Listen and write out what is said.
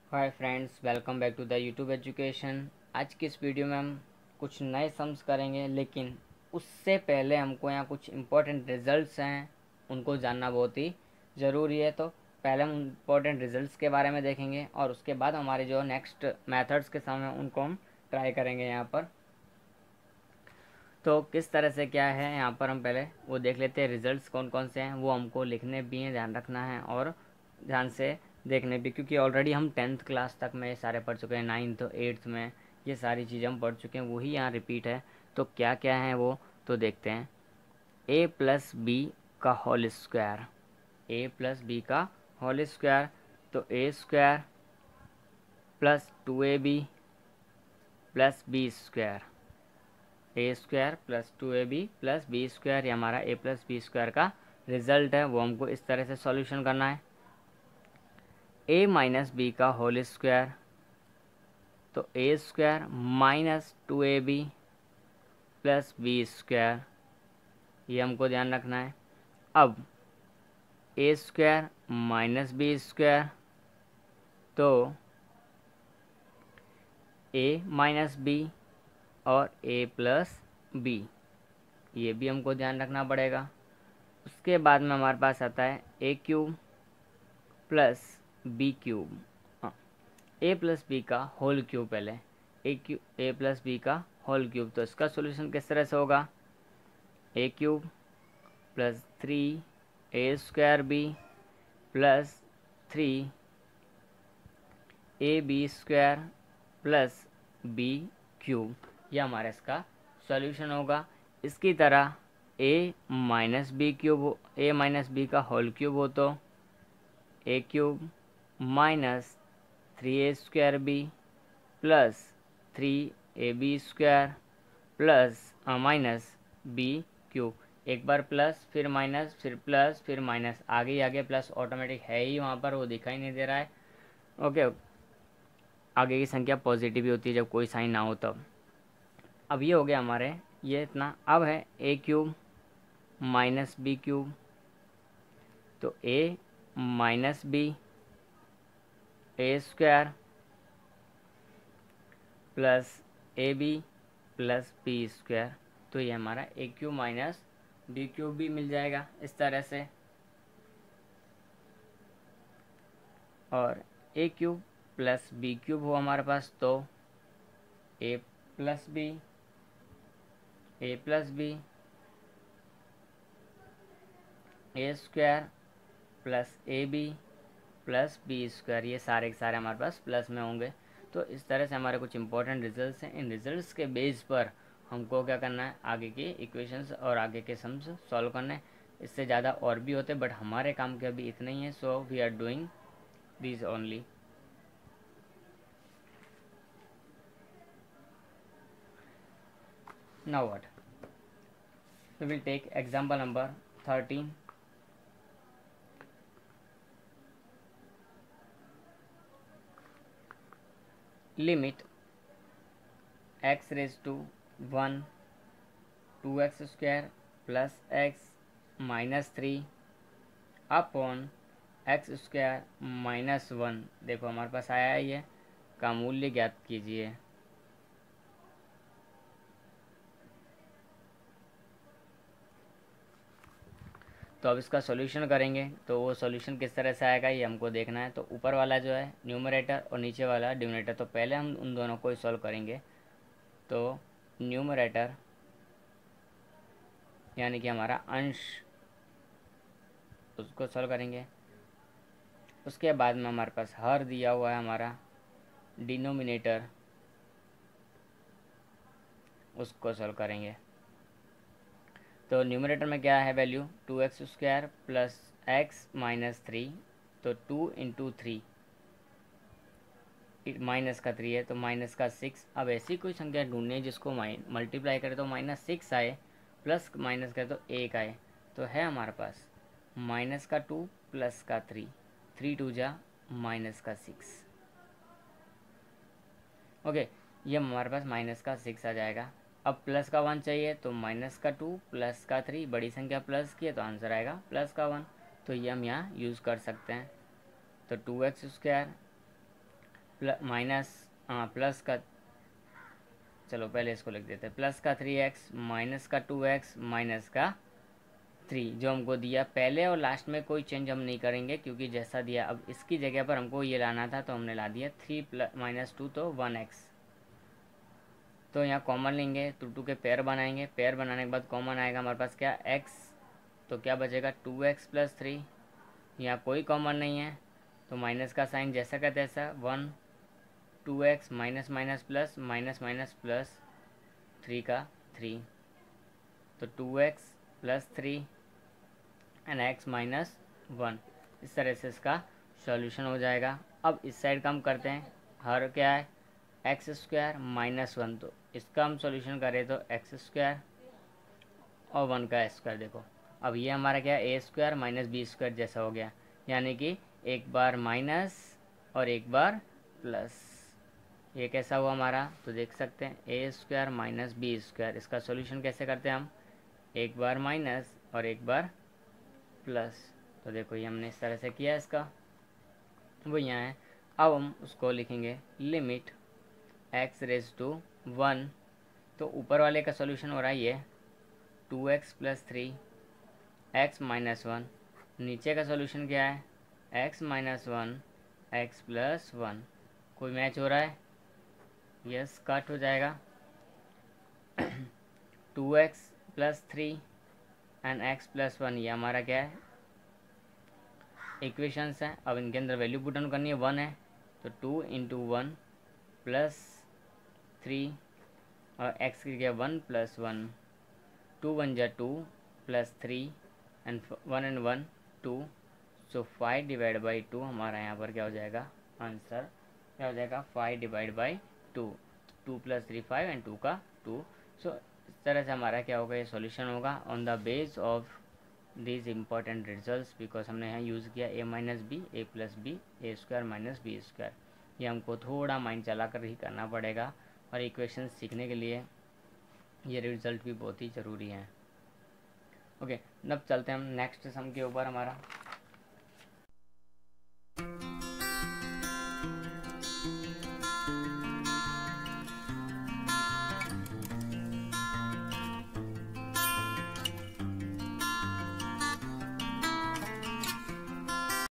Hi friends, welcome back to the YouTube education. आज की इस वीडियो में हम कुछ नए सम्स करेंगे, लेकिन उससे पहले हमको यहाँ कुछ इम्पोर्टेंट रिजल्ट्स हैं, उनको जानना बहुत ही ज़रूरी है। तो पहले हम इम्पोर्टेंट रिजल्ट्स के बारे में देखेंगे और उसके बाद हमारे जो नेक्स्ट मेथड्स के सामने उनको हम ट्राई करेंगे यहाँ पर। तो किस तरह से क्या है यहाँ पर हम पहले वो देख लेते हैं। रिजल्ट्स कौन कौन से हैं वो हमको लिखने भी हैं, ध्यान रखना है और ध्यान से देखने भी, क्योंकि ऑलरेडी हम 10th क्लास तक में ये सारे पढ़ चुके हैं। 9th 8th में ये सारी चीज़ें हम पढ़ चुके हैं, वही यहाँ रिपीट है। तो क्या क्या है वो तो देखते हैं। a प्लस बी का whole square, a plus B का होल स्क्वायर, तो A square plus 2ab plus B square, A square plus 2ab plus B square, ये हमारा a प्लस बी स्क्वायर का रिजल्ट है। वो हमको इस तरह से सॉल्यूशन करना है। a माइनस बी का होल स्क्वायर, तो A square minus 2ab plus B square, ये हमको ध्यान रखना है। अब A square minus B square, तो a माइनस बी और a प्लस बी, ये भी हमको ध्यान रखना पड़ेगा। उसके बाद में हमारे पास आता है a cube plus B cube, हाँ ए प्लस बी का होल क्यूब, पहले ए प्लस बी का होल क्यूब। तो इसका सॉल्यूशन किस तरह से होगा, A cube plus 3 A square B plus 3 A B square plus B cube, यह हमारा इसका सॉल्यूशन होगा। इसकी तरह A minus B cube, A minus B का होल क्यूब हो तो A cube minus 3a square B plus 3ab square plus minus B cube. एक बार प्लस फिर माइनस फिर प्लस फिर माइनस, आगे ही आगे प्लस ऑटोमेटिक है ही वहाँ पर, वो दिखाई नहीं दे रहा है। ओके, आगे की संख्या पॉजिटिव ही होती है जब कोई साइन ना हो तब। अब ये हो गया हमारे, ये इतना। अब है A cube minus B cube, तो A minus B A square plus A B plus B square, तो ये हमारा A cube minus B cube भी मिल जाएगा इस तरह से। और A cube plus B cube हो हमारे पास, तो A plus B A square plus A B plus B square, ये सारे के सारे हमारे पास प्लस में होंगे। तो इस तरह से हमारे कुछ इंपॉर्टेंट रिजल्ट्स हैं। इन रिजल्ट्स के बेस पर हमको क्या करना है, आगे के इक्वेशंस और आगे के सम्स सॉल्व करने हैं। इससे ज़्यादा और भी होते, बट हमारे काम के अभी इतने ही हैं, so we are doing these only. Now what? We will take example number 13. Limit x raised to 1 2x square plus x minus 3 upon x square minus 1। देखो हमारे पास आया है, ये का मूल्य ज्ञात कीजिए। तो अब इसका सॉल्यूशन करेंगे, तो वो सॉल्यूशन किस तरह से आएगा ये हमको देखना है। तो ऊपर वाला जो है न्यूमरेटर और नीचे वाला डिनोमिनेटर, तो पहले हम उन दोनों को ही सॉल्व करेंगे। तो न्यूमरेटर यानी कि हमारा अंश, उसको सॉल्व करेंगे। उसके बाद में हमारे पास हर दिया हुआ है हमारा डिनोमिनेटर, उसको सॉल्व करेंगे। तो न्यूमरेटर में क्या है value, 2x square plus x minus 3, तो 2 इंटू 3 माइनस का 3 है तो माइनस का 6। अब ऐसी कोई संख्या ढूंढनी है जिसको मल्टीप्लाई करे तो माइनस 6 आए, प्लस माइनस करे तो 1 आए। तो है हमारे पास माइनस का 2 प्लस का 3, 3 2 जा माइनस का 6। ओके, ये हमारे पास माइनस का 6 आ जाएगा। अब प्लस का 1 चाहिए, तो माइनस का 2 प्लस का 3, बड़ी संख्या प्लस की है तो आंसर आएगा प्लस का 1। तो ये हम यहाँ यूज़ कर सकते हैं। तो 2x स्क्वायर प्लस का, चलो पहले इसको लिख देते हैं, प्लस का 3x माइनस का 2x माइनस का 3 जो हमको दिया पहले और लास्ट में कोई चेंज हम नहीं करेंगे क्योंकि जैसा दिया। अब इसकी जगह पर हमको ये लाना था तो हमने ला दिया 3 माइनस 2 तो 1x। तो यहाँ कॉमन लेंगे तो 2 के पेयर बनाएंगे, पेयर बनाने के बाद कॉमन आएगा हमारे पास क्या x, तो क्या बचेगा 2x प्लस 3। यहाँ कोई कॉमन नहीं है तो माइनस का साइन जैसा का तैसा 1, 2x minus minus plus minus minus plus 3 का 3, तो 2x plus 3 and x minus 1। इस तरह से इसका सॉल्यूशन हो जाएगा। अब इस साइड का हम करते हैं, हर क्या है एक्स स्क्वायर माइनस 1, तो इसका हम सॉल्यूशन करें तो एक्स स्क्वायर और 1 का स्क्वायर। देखो अब ये हमारा क्या है a square minus B square जैसा हो गया, यानी कि एक बार माइनस और एक बार प्लस। ये कैसा हुआ हमारा, तो देख सकते हैं a square minus B square. इसका सॉल्यूशन कैसे करते हैं हम, एक बार माइनस और एक बार प्लस। तो देखो ये हमने इस तरह से किया, इसका वो यहाँ है। अब हम उसको लिखेंगे लिमिट x रेज टू 1, तो ऊपर वाले का सॉल्यूशन हो रहा है ये 2x प्लस 3 x माइनस 1, नीचे का सॉल्यूशन क्या है x माइनस 1 x प्लस 1। कोई मैच हो रहा है, यस कट हो जाएगा 2x plus 3 and x plus 1, ये हमारा क्या है इक्वेशंस है। अब इनके अंदर वैल्यू पुट ऑन करनी है, 1 है तो 2 इंटू 1 प्लस 3 और x की जगह 1 प्लस 1, 2 1 जा 2 plus 3 and 1 and 1 2, so 5 divide by 2 हमारा यहाँ पर क्या हो जाएगा आंसर, क्या हो जाएगा 5 डिवाइड बाई 2, 2 प्लस 3 5 एंड 2 का 2। सो इस तरह से हमारा क्या होगा, ये सॉल्यूशन होगा on the base of these important results, because हमने यहाँ यूज़ किया a minus B a plus B A square minus B square. ये हमको थोड़ा माइंड चला कर ही करना पड़ेगा और इक्वेशन सीखने के लिए ये रिजल्ट भी बहुत ही ज़रूरी है। ओके अब चलते हैं हम नेक्स्ट सम के ऊपर। हमारा